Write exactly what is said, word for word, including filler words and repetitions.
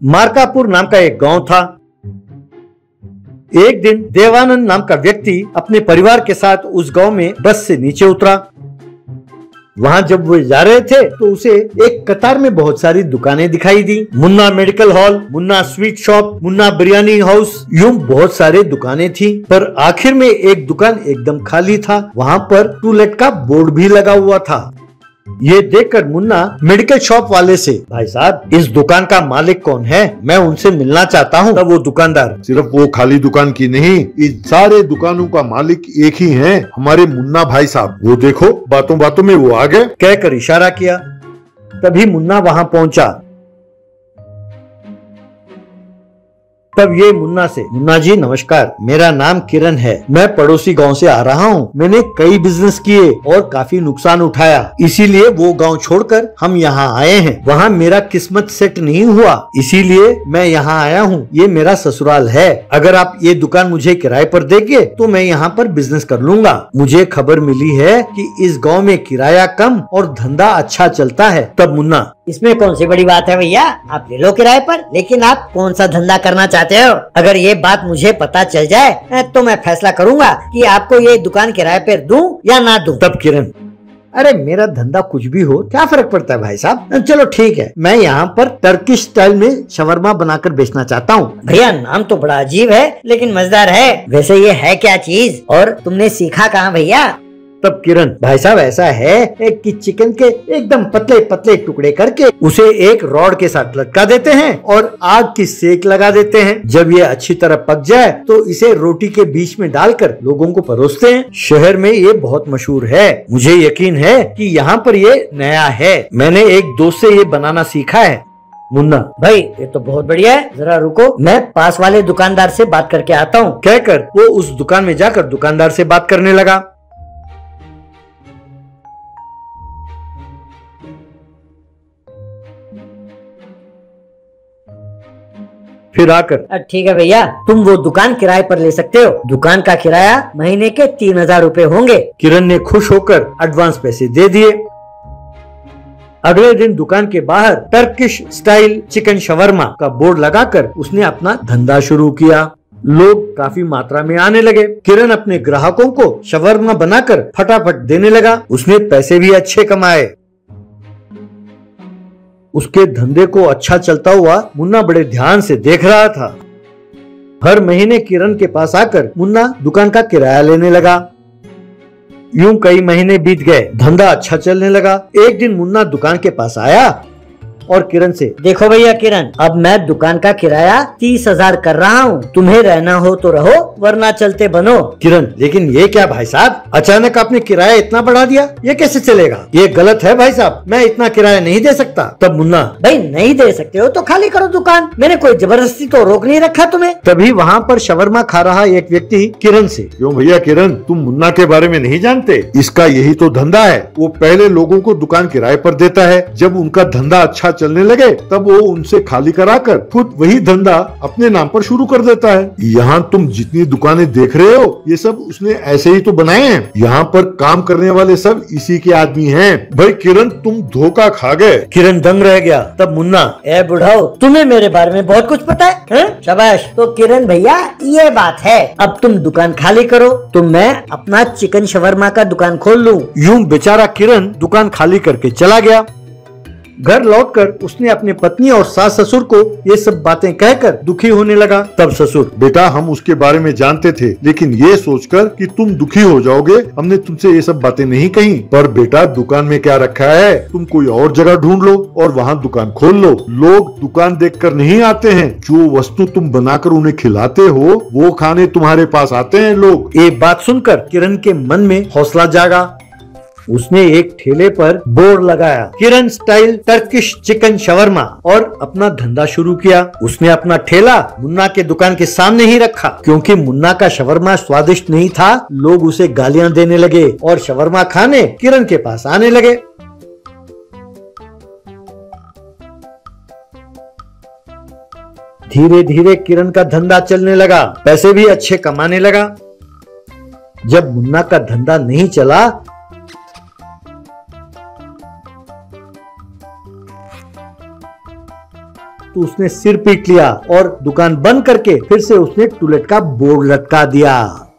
मार्कापुर नाम का एक गांव था। एक दिन देवानंद नाम का व्यक्ति अपने परिवार के साथ उस गांव में बस से नीचे उतरा। वहां जब वो जा रहे थे तो उसे एक कतार में बहुत सारी दुकानें दिखाई दी। Munna medical hall, Munna sweet shop, Munna biryani house, यूं बहुत सारे दुकानें थी। पर आखिर में एक दुकान एकदम खाली था। वहां पर टू लेट का बोर्ड भी लगा हुआ था। ये देखकर मुन्ना मेडिकल शॉप वाले से, भाई साहब इस दुकान का मालिक कौन है, मैं उनसे मिलना चाहता हूँ। तब वो दुकानदार, सिर्फ वो खाली दुकान की नहीं, इस सारे दुकानों का मालिक एक ही है, हमारे मुन्ना भाई साहब। वो देखो बातों बातों में वो आ गए। कहकर इशारा किया। तभी मुन्ना वहां पहुंचा। तब ये मुन्ना से, मुन्ना जी नमस्कार, मेरा नाम किरण है, मैं पड़ोसी गांव से आ रहा हूँ। मैंने कई बिजनेस किए और काफी नुकसान उठाया, इसीलिए वो गांव छोड़कर हम यहाँ आए हैं। वहाँ मेरा किस्मत सेट नहीं हुआ, इसीलिए मैं यहाँ आया हूँ। ये मेरा ससुराल है। अगर आप ये दुकान मुझे किराए पर देंगे तो मैं यहाँ पर बिजनेस कर लूंगा। मुझे खबर मिली है कि इस गाँव में किराया कम और धंधा अच्छा चलता है। तब मुन्ना, इसमें कौन सी बड़ी बात है भैया, आप ले लो किराए पर। लेकिन आप कौन सा धंधा करना चाहते हो? अगर ये बात मुझे पता चल जाए तो मैं फैसला करूंगा कि आपको ये दुकान किराए पर दूं या ना दूं। तब किरण, अरे मेरा धंधा कुछ भी हो, क्या फर्क पड़ता है भाई साहब, चलो ठीक है, मैं यहाँ पर टर्किश स्टाइल में शवरमा बनाकर बेचना चाहता हूँ। भैया नाम तो बड़ा अजीब है लेकिन मजेदार है। वैसे ये है क्या चीज और तुमने सीखा कहाँ भैया? तब किरण, भाई साहब ऐसा है कि चिकन के एकदम पतले पतले टुकड़े करके उसे एक रॉड के साथ लटका देते हैं और आग की सेक लगा देते हैं। जब ये अच्छी तरह पक जाए तो इसे रोटी के बीच में डालकर लोगों को परोसते हैं। शहर में ये बहुत मशहूर है। मुझे यकीन है कि यहाँ पर ये नया है। मैंने एक दोस्त से ये बनाना सीखा है। मुन्ना, भाई ये तो बहुत बढ़िया है, जरा रुको मैं पास वाले दुकानदार से बात करके आता हूँ। कहकर वो उस दुकान में जाकर दुकानदार से बात करने लगा। फिर आकर, ठीक है भैया, तुम वो दुकान किराए पर ले सकते हो। दुकान का किराया महीने के तीन हजार रूपए होंगे। किरण ने खुश होकर एडवांस पैसे दे दिए। अगले दिन दुकान के बाहर टर्किश स्टाइल चिकन शवरमा का बोर्ड लगाकर उसने अपना धंधा शुरू किया। लोग काफी मात्रा में आने लगे। किरण अपने ग्राहकों को शवरमा बनाकर फटाफट देने लगा। उसने पैसे भी अच्छे कमाए। उसके धंधे को अच्छा चलता हुआ मुन्ना बड़े ध्यान से देख रहा था। हर महीने किरण के पास आकर मुन्ना दुकान का किराया लेने लगा। यूं कई महीने बीत गए, धंधा अच्छा चलने लगा। एक दिन मुन्ना दुकान के पास आया और किरण से, देखो भैया किरण, अब मैं दुकान का किराया तीस हजार कर रहा हूँ। तुम्हें रहना हो तो रहो वरना चलते बनो। किरण, लेकिन ये क्या भाई साहब, अचानक आपने किराया इतना बढ़ा दिया, ये कैसे चलेगा? ये गलत है भाई साहब, मैं इतना किराया नहीं दे सकता। तब मुन्ना, भाई नहीं दे सकते हो तो खाली करो दुकान, मैंने कोई जबरदस्ती तो रोक नहीं रखा तुम्हें। तभी वहाँ पर शवरमा खा रहा एक व्यक्ति किरण से, क्यों भैया किरण, तुम मुन्ना के बारे में नहीं जानते? इसका यही तो धंधा है। वो पहले लोगों को दुकान किराए पर देता है, जब उनका धंधा अच्छा चलने लगे तब वो उनसे खाली कराकर खुद वही धंधा अपने नाम पर शुरू कर देता है। यहाँ तुम जितनी दुकानें देख रहे हो ये सब उसने ऐसे ही तो बनाए हैं। यहाँ पर काम करने वाले सब इसी के आदमी हैं। भाई किरण, तुम धोखा खा गए। किरण दंग रह गया। तब मुन्ना, ए बुढ़ाओ, तुम्हें मेरे बारे में बहुत कुछ पता है, है? शाबाश। तो किरण भैया ये बात है, अब तुम दुकान खाली करो तो मैं अपना चिकन शवरमा का दुकान खोल लूं। यूं बेचारा किरण दुकान खाली करके चला गया। घर लौटकर उसने अपने पत्नी और सास ससुर को ये सब बातें कहकर दुखी होने लगा। तब ससुर, बेटा हम उसके बारे में जानते थे, लेकिन ये सोचकर कि तुम दुखी हो जाओगे हमने तुमसे ये सब बातें नहीं कही। पर बेटा दुकान में क्या रखा है, तुम कोई और जगह ढूंढ लो और वहाँ दुकान खोल लो। लोग दुकान देखकर नहीं आते हैं, जो वस्तु तुम बनाकर उन्हें खिलाते हो वो खाने तुम्हारे पास आते हैं लोग। ये बात सुनकर किरण के मन में हौसला जागा। उसने एक ठेले पर बोर्ड लगाया, Kiran style Turkish chicken shawarma, और अपना धंधा शुरू किया। उसने अपना ठेला मुन्ना के दुकान के सामने ही रखा। क्योंकि मुन्ना का शवरमा स्वादिष्ट नहीं था, लोग उसे गालियां देने लगे और शवरमा खाने किरण के पास आने लगे। धीरे धीरे किरण का धंधा चलने लगा, पैसे भी अच्छे कमाने लगा। जब मुन्ना का धंधा नहीं चला तो उसने सिर पीट लिया और दुकान बंद करके फिर से उसने टूलेट का बोर्ड लटका दिया।